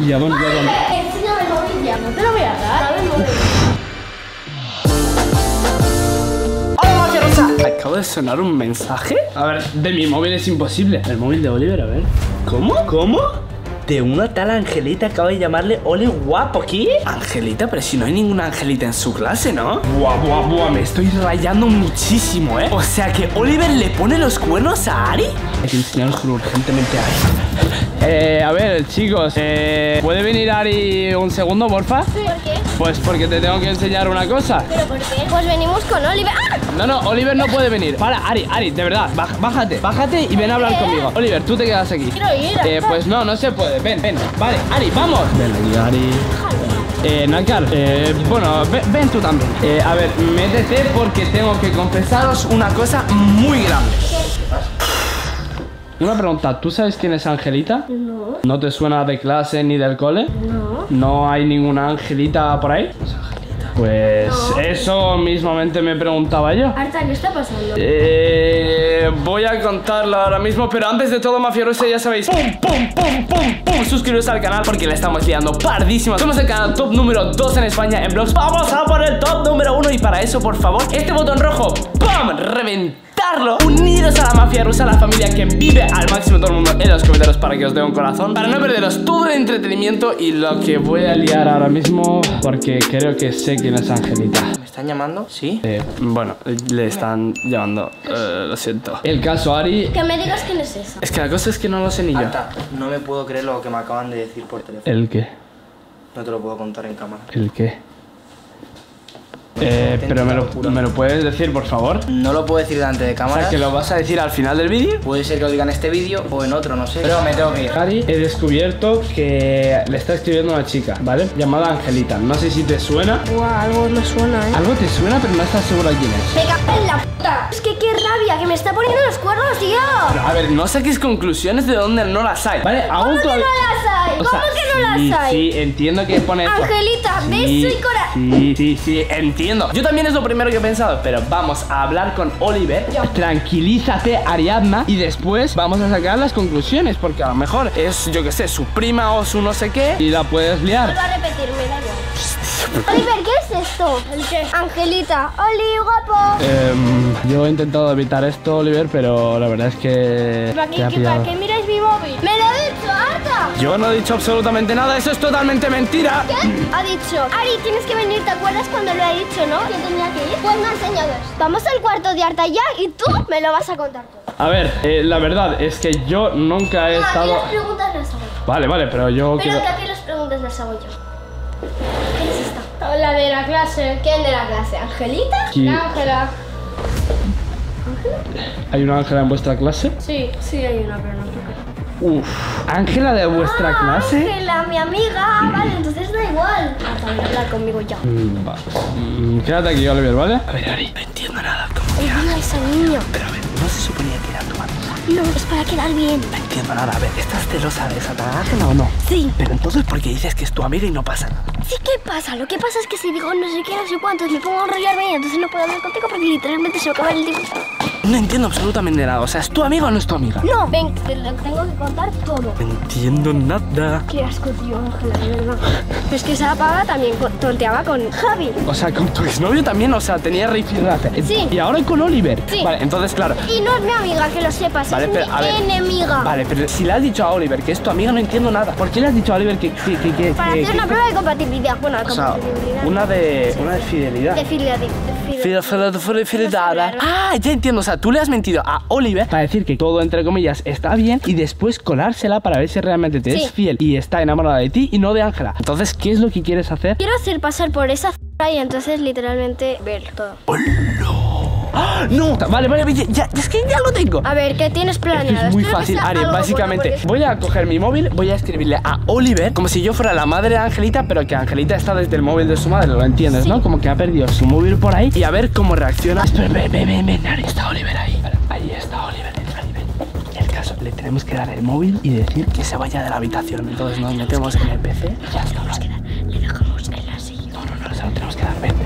Ya, bueno, ya, bueno. Enséñame el móvil ya, no te lo voy a dar. Dame el móvil. Acabo de sonar un mensaje. A ver, de mi móvil es imposible. El móvil de Oliver, a ver. ¿Cómo? ¿Cómo? De una tal Angelita acaba de llamarle Oli guapo. ¿Qué? Angelita, pero si no hay ninguna Angelita en su clase, ¿no? Buah, buah, buah, me estoy rayando muchísimo, ¿eh? O sea que Oliver le pone los cuernos a Ari. Hay que enseñároslo urgentemente a Ari. A ver, chicos, ¿puede venir Ari un segundo, porfa? ¿Por qué? Pues porque te tengo que enseñar una cosa. ¿Pero por qué? Pues venimos con Oliver. ¡Ah! No, Oliver no puede venir. Para, Ari, de verdad, bájate y ven a hablar conmigo. Oliver, tú te quedas aquí. Quiero ir. Pues no se puede. Ven. Vale, Ari, vamos. Ven aquí, Ari. Nakar, bueno, ven tú también. A ver, métete porque tengo que confesaros una cosa muy grande. Una pregunta, ¿tú sabes quién es Angelita? No. ¿No te suena de clase ni del cole? No. ¿No hay ninguna Angelita por ahí? Pues no. Eso mismamente me preguntaba yo. Arta, ¿qué está pasando? Voy a contarlo ahora mismo, pero antes de todo, mafiosos, ya sabéis, ¡pum! Suscribiros al canal porque le estamos liando pardísimo. Somos el canal top número 2 en España en vlogs. Vamos a por el top número 1 y para eso, por favor, este botón rojo, ¡pum! Reventarlo. Unidos a la mafia rusa, a la familia que vive al máximo todo el mundo en los comentarios para que os dé un corazón, para no perderos todo el entretenimiento y lo que voy a liar ahora mismo porque creo que sé quién es Angelita. ¿Me están llamando? ¿Sí? Bueno, le están llamando, lo siento. El caso, Ari. Que me digas quién es esa. Es que la cosa es que no lo sé ni yo. Arta, no me puedo creer lo que me acaban de decir por teléfono. ¿El qué? No te lo puedo contar en cámara. ¿El qué? Pero me lo puedes decir, por favor. No lo puedo decir delante de O cámara. sea, que lo vas a decir al final del vídeo. Puede ser que lo diga en este vídeo o en otro, no sé. Pero me tengo que ir. Ari, he descubierto que le está escribiendo una chica, ¿vale? Llamada Angelita. No sé si te suena. Buah, algo me suena, Algo te suena, pero no estás segura quién es. Me cago en la puta. Es que qué rabia, que me está poniendo los cuernos, tío. Pero, a ver, no saques conclusiones de donde no las hay, ¿vale? ¿Cómo que no las hay? O sea, ¿Cómo que no las hay? Sí, entiendo que pone esto. Angelita, beso y corazón. Sí, entiendo. Yo también es lo primero que he pensado, pero vamos a hablar con Oliver. Tranquilízate, Ariadna, y después vamos a sacar las conclusiones, porque a lo mejor es, yo que sé, su prima o su no sé qué, y la puedes liar. Vuelvo a repetirme, da igual. Oliver, ¿qué es esto? ¿El qué? Angelita, Oli, guapo. Yo he intentado evitar esto, Oliver, pero la verdad es que te ha pillado. ¿Para qué miráis mi móvil? ¡Me lo he dicho, Arta! Yo no he dicho absolutamente nada, eso es totalmente mentira. ¿Qué? Ha dicho, Ari, tienes que venir, ¿te acuerdas cuando lo ha dicho, no? Que tenía que ir. Pues me ha enseñado esto. Vamos al cuarto de Arta ya y tú me lo vas a contar todo. A ver, la verdad es que yo nunca he estado... Aquí las preguntas las hago yo. Vale, pero yo Pero quiero... que aquí las preguntas las hago yo. ¿Quién es esta? La de la clase. ¿Quién de la clase? ¿Angelita? Sí. Ángela. ¿Hay una Ángela en vuestra clase? Sí, hay una, pero no creo que... Uf, ¿Ángela de vuestra clase? Ángela, mi amiga. Vale, entonces da igual. Ven a hablar conmigo ya. Vale. Quédate aquí, Oliver, ¿vale? A ver, Ari, no entiendo nada. Olvida a esa niña. Pero a ver, no se suponía que era tu amiga. No, es para quedar bien. No entiendo nada. A ver, ¿estás celosa de esa tal Ángela o no? Sí. Pero entonces, ¿por qué dices que es tu amiga y no pasa nada? Sí, ¿qué pasa? Lo que pasa es que si digo no sé qué, no sé cuántos, me pongo a enrollarme y entonces no puedo hablar contigo porque literalmente se me acaba el tiempo. No entiendo absolutamente nada. O sea, ¿es tu amiga o no es tu amiga? No, ven, te lo tengo que contar todo. No entiendo nada. Qué asco, tío, Ángela, de verdad. Pero es que esa paga también tonteaba con Javi. O sea, con tu exnovio también, o sea, tenía rifirraza. Sí. Y ahora con Oliver. Sí. Vale, entonces, claro. Y no es mi amiga, que lo sepas, Vale, es pero, a ver. mi enemiga. Vale, pero si le has dicho a Oliver que es tu amiga, no entiendo nada. ¿Por qué le has dicho a Oliver que Para hacer una prueba de compatibilidad. Bueno, de O sea, compatibilidad. una de fidelidad. De fidelidad. Fidelidad. Ah, ya entiendo. O sea, tú le has mentido a Oliver para decir que todo, entre comillas, está bien y después colársela para ver si realmente te es fiel y está enamorada de ti y no de Ángela. Entonces, ¿qué es lo que quieres hacer? Quiero hacer pasar por esa y entonces literalmente ver todo. ¡Ah! ¡No! Vale, ya, es que ya lo tengo. A ver, ¿qué tienes planeado? Es muy Espero que fácil, sea Ari. algo Básicamente, bueno, porque- voy a coger mi móvil, voy a escribirle a Oliver como si yo fuera la madre de Angelita, pero que Angelita está desde el móvil de su madre, ¿lo entiendes, no? Como que ha perdido su móvil por ahí y a ver cómo reacciona. Espera, ven, Ari, está Oliver ahí. Vale, ahí está Oliver, Ari, ven. El caso, le tenemos que dar el móvil y decir que se vaya de la habitación. Entonces nos metemos en el PC y ya está. Le dejamos en la silla. No, se lo tenemos que dar, ven.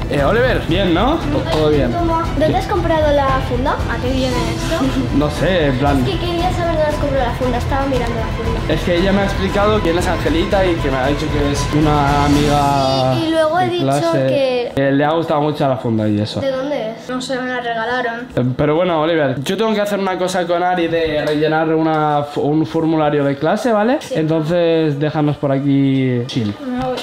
Oliver, bien, ¿no? Todo bien. Toma. ¿Dónde has comprado la funda? ¿A qué viene esto? No sé, en plan... Es que quería saber dónde has comprado la funda. Estaba mirando la funda. Es que ella me ha explicado quién es Angelita y que me ha dicho que es una amiga. Y luego he de dicho clase, que... le ha gustado mucho la funda y eso. ¿De dónde es? No sé, me la regalaron. Pero bueno, Oliver, yo tengo que hacer una cosa con Ari de rellenar un formulario de clase, ¿vale? Sí. Entonces déjanos por aquí chill. Me voy.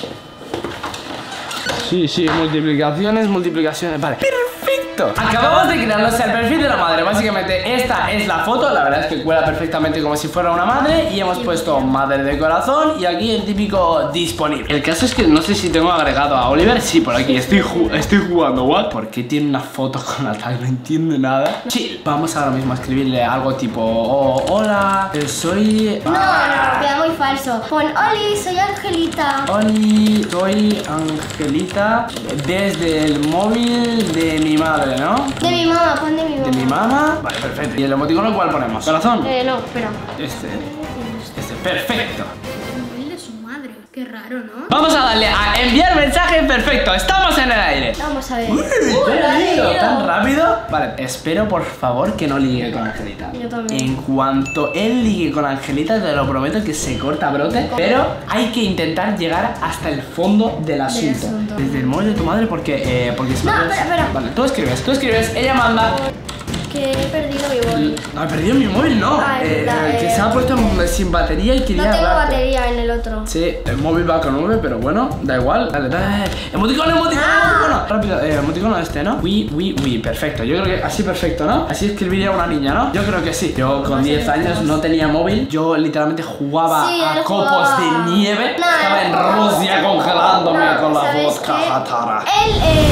Sí, multiplicaciones, vale. ¡Perfecto! Acabamos de crearnos el perfil de la madre. Básicamente esta es la foto, la verdad es que cuela perfectamente como si fuera una madre. Y hemos puesto madre de corazón y aquí el típico disponible. El caso es que no sé si tengo agregado a Oliver. Sí, por aquí estoy jugando. ¿What? ¿Por qué tiene una foto con la tag? No entiendo nada. Chill. Vamos ahora mismo a escribirle algo tipo hola, soy... No, queda muy falso. Pon Oli, soy Angelita. Oli, soy Angelita desde el móvil de mi madre, ¿no? De mi mamá, pon de mi mamá. De mi mamá. Vale, perfecto. ¿Y el emoticono cuál ponemos? ¿Corazón? No, espera. Este, perfecto. El móvil de su madre. Qué raro, ¿no? Vamos a darle a enviar mensaje, perfecto. Estamos en el aire. Vamos a ver. Uy, lo ha ¿tan leído. ¿Tan rápido? Vale, espero por favor que no ligue con Angelita. Yo también. En cuanto él ligue con Angelita, te lo prometo que se corta brote. Pero hay que intentar llegar hasta el fondo del asunto. Desde el móvil de tu madre porque si No, me puedes- espera. Vale, tú escribes, ella manda. Que he perdido mi móvil. No, he perdido mi móvil, no. Ah, es verdad, que se ha puesto sin batería y quería No tengo hablarte. batería en el otro. Sí, el móvil va con 9, pero bueno, da igual. Dale. Emoticono. Rápido, emoticono este, ¿no? Oui, perfecto. Yo creo que así perfecto, ¿no? Así escribiría una niña, ¿no? Yo creo que sí. Yo con 10 años no tenía móvil. Yo literalmente jugaba Sí, a él copos jugaba. de nieve. No, Estaba él en jugaba. Rusia congelándome No, con la ¿sabes vodka qué? jatara. Él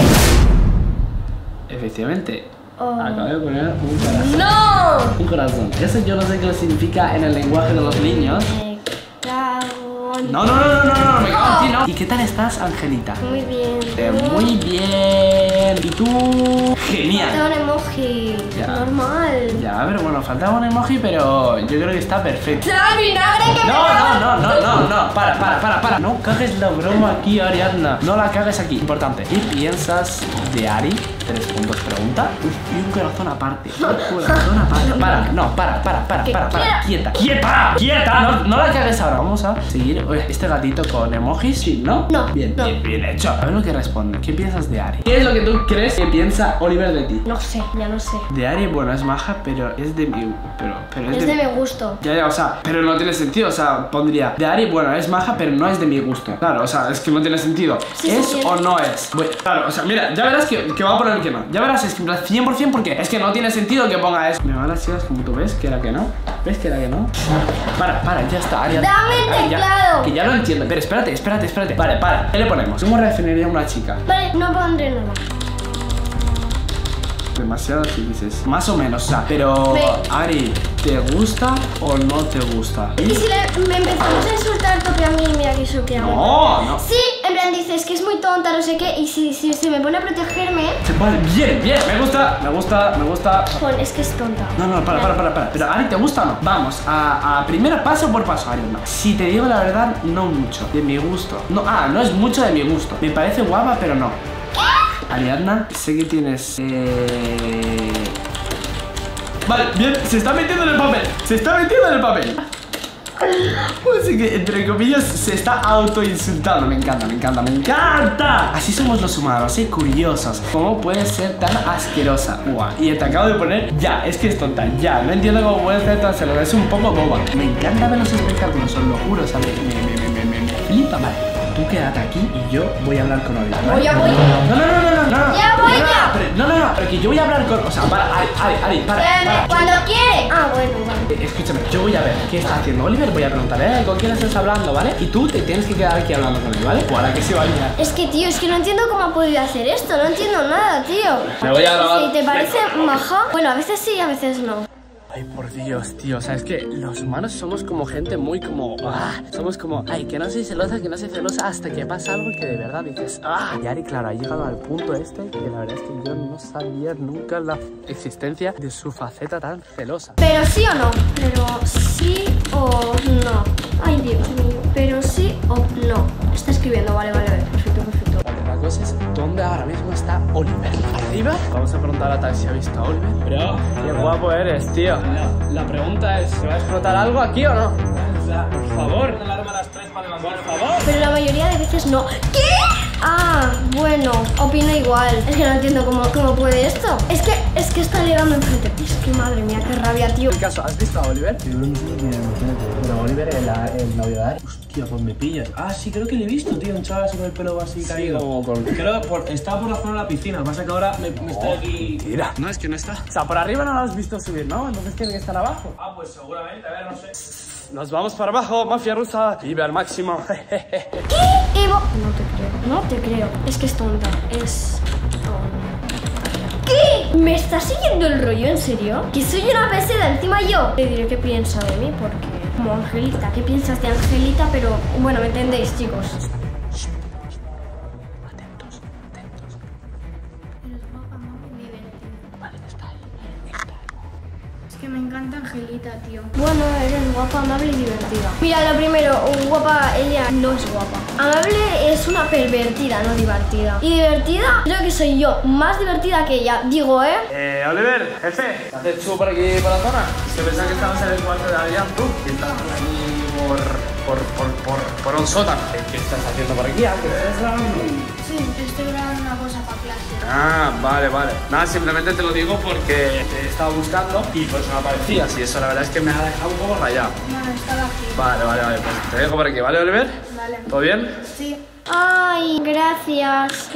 Efectivamente, Oh. acabo de poner un corazón. ¡No! Un corazón. Eso yo no sé qué significa en el lenguaje de los niños. Me cago en- No, me cago en ti, ¿no? ¿Y qué tal estás, Angelita? Muy bien. Muy bien. ¿Y tú? Genial. Falta un emoji. Ya. Normal. Ya, pero bueno, faltaba un emoji, pero yo creo que está perfecto. ¡Trae vinagre que me No. Para. No cagues la broma aquí, Ariadna. No la cagues aquí. Importante. ¿Qué piensas de Ari? 3 puntos pregunta. Y un corazón aparte. Un corazón aparte. Para. Quieta. No la cagues ahora. Vamos a seguir este gatito con emojis. Sí, ¿no? No, Bien no. bien hecho. A ver lo que responde. ¿Qué piensas de Ari? ¿Qué es lo que tú crees que piensa Oliver de ti? No sé, ya no sé. De Ari, bueno, es maja, pero es de mi... Pero Es de mi gusto. Ya, o sea, pero no tiene sentido, o sea, pondría de Ari, bueno, es maja, pero no es de mi gusto. Claro, o sea, es que no tiene sentido. Sí, ¿Es sí, o no es? Bueno, claro, o sea, mira, ya verás que va a poner que no. Ya verás, es que en plan 100% porque es que no tiene sentido que ponga eso. Me van las chicas como tú ves, que era que no. ¿Ves que era que no? Para, ya está, Ari. Dame el Ari, ya, teclado. que ya lo entiendo, pero espérate. Vale, para. ¿Qué le ponemos? ¿Cómo refinaría a una chica? Vale, no pondré nada. Demasiado así dices. Más o menos, o sea, pero Me- Ari, ¿te gusta o no te gusta? Y si me empezamos a insultar toque a mí, mira que eso que hago. No. Sí, en plan dices que es muy tonta, no sé qué, y si se me pone a protegerme, Vale, bien, me gusta. Juan, es que es tonta. No, para. Pero Ari, ¿te gusta o no? Vamos, a primero paso por paso, Ari, no. Si te digo la verdad, no mucho, de mi gusto. No es mucho de mi gusto. Me parece guapa, pero no. Ariadna, sé que tienes... Vale, bien, se está metiendo en el papel. Así que, entre comillas, se está autoinsultando. Me encanta. Así somos los humanos, curiosos. ¿Cómo puedes ser tan asquerosa? Buah, y te acabo de poner ya, es que es tonta, ya. No entiendo cómo puedes ser tan celosa, es un poco boba. Me encanta ver los espectáculos, os lo juro, ¿sabes? Me flipa, vale. Tú quédate aquí y yo voy a hablar con Oliver, ¿vale? Voy. No. Ya voy, ya. Pero que yo voy a hablar con... O sea, Ari, para. Cuando quiere. Ah, bueno, vale. Escúchame, yo voy a ver qué está haciendo Oliver, voy a preguntarle, ¿con quién estás hablando, vale? Y tú te tienes que quedar aquí hablando con él, ¿vale? Para que se vaya. Es que, tío, es que no entiendo cómo ha podido hacer esto. No entiendo nada, tío. Me voy a grabar. ¿Y te parece maja? Bueno, a veces sí, a veces no. Ay, por Dios, tío, o sea, es que los humanos somos como gente muy como... somos como, ay, que no soy celosa, hasta que pasa algo que de verdad dices, Y Ari, claro, ha llegado al punto este que la verdad es que yo no sabía nunca la existencia de su faceta tan celosa. Pero sí o no. Pero sí o no. Ay, Dios mío. Pero sí o no. Está escribiendo, vale. Perfecto. Vale, la cosa es, ¿dónde ¿dónde ahora mismo está Oliver? ¿Arriba? Vamos a preguntar a Taxi, ¿ha visto a Oliver? Pero, qué guapo eres, tío. La pregunta es, ¿se va a explotar algo aquí o no? Por favor. Por favor. Pero la mayoría de veces no. ¿Qué? Ah, bueno, opino igual. Es que no entiendo cómo puede esto. Es que está llegando enfrente. Es que madre mía, qué rabia, tío. ¿En caso, has visto a Oliver? Yo no sé quién es, pero Oliver, el novio de Ari. Hostia, pues me pillas. Ah, sí, creo que le he visto, tío. Un chaval así con el pelo así caído. Creo que estaba por la zona de la piscina. Pasa que ahora me estoy aquí. Mira. No, es que no está. O sea, por arriba no lo has visto subir, ¿no? Entonces tiene que estar abajo. Ah, pues seguramente, a ver, no sé. Nos vamos para abajo, mafia rusa. Vive al máximo. ¿Qué? Evo. No te creo. Es que es tonta. Es tonta. ¿Qué? ¿Me está siguiendo el rollo? ¿En serio? Que soy una pesada encima yo. Le diré qué piensa de mí porque... Como Angelita. ¿Qué piensas de Angelita? Pero bueno, me entendéis, chicos. Atentos. Vale, está ahí. Es que me encanta Angelita, tío. Bueno, eres guapa, amable y divertida. Mira, lo primero, guapa, ella no es guapa. Amable es una pervertida, no divertida. Y divertida, creo que soy yo más divertida que ella. Digo, Oliver, jefe, ¿qué haces tú por aquí, por la zona? Se pensaba que estabas en el cuarto de Adrián, tú. Y estás aquí por un sótano. ¿Qué estás haciendo por aquí? ¿Qué estás grabando? Sí, estoy grabando una cosa para clase. Ah, vale. Nada, simplemente te lo digo porque te he estado buscando y pues no aparecías. Y eso la verdad es que me ha dejado un poco rayado. No, estaba aquí. Vale, pues te dejo por aquí, ¿vale, Oliver? Vale. ¿Todo bien? Sí. Ay, gracias.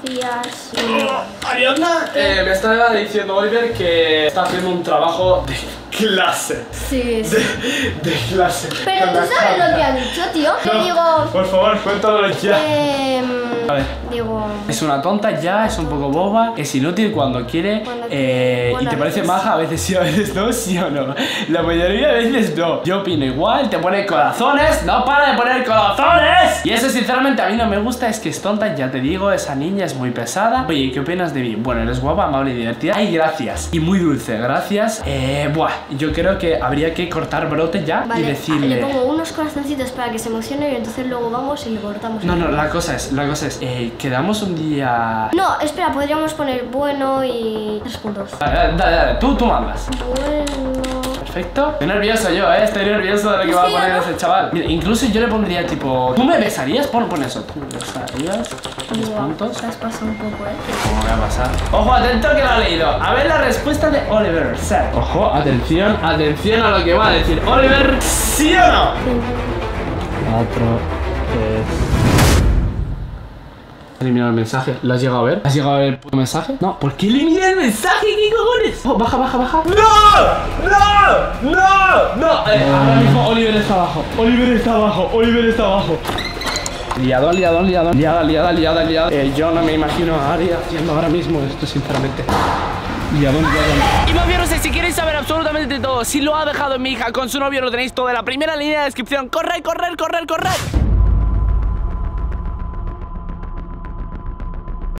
Ariadna, me estaba diciendo Oliver que está haciendo un trabajo de clase. Sí. De clase. Pero tú sabes lo que ha dicho, tío. Te digo... Por favor, cuéntalo ya. A ver. Digo... Es una tonta ya, es un poco boba, es inútil cuando quiere, y te parece maja, a veces sí, a veces no, sí o no. La mayoría de veces no. Yo opino igual, te pone corazones, no para de poner corazones. Y eso sinceramente a mí no me gusta, es que es tonta, ya te digo, esa niña es muy pesada. Oye, ¿qué opinas de mí? Bueno, eres guapa, amable y divertida. Ay, gracias. Y muy dulce, gracias. Yo creo que habría que cortar brote ya y decirle... Le pongo unos corazoncitos para que se emocione y entonces luego vamos y le cortamos. No, la cosa es, quedamos un día... No, espera, podríamos poner bueno y 3 puntos. Dale, tú mandas. Bueno... Perfecto. Estoy nervioso yo, estoy nervioso de lo que va a poner ese chaval. Mira, incluso yo le pondría tipo... ¿Tú me besarías? Pon eso. ¿Tú me besarías? 3 puntos. Te has pasado un poco, ¿Cómo me va a pasar? Ojo, atento que lo ha leído. A ver la respuesta de Oliver. Ojo, atención a lo que va a decir Oliver. ¿Sí o no? 4, 3... Eliminar el mensaje. ¿Lo has llegado a ver? ¿Has llegado a ver el puto mensaje? No. ¿Por qué elimina el mensaje? ¿Qué cojones? Oh, baja. ¡No! Ahora mismo Oliver está abajo. Liadón. Liada. Yo no me imagino a Ari haciendo ahora mismo esto, sinceramente. Liadón. Y más bien, no sé, si queréis saber absolutamente todo, si lo ha dejado mi hija con su novio, lo tenéis todo en la primera línea de descripción. ¡Corred!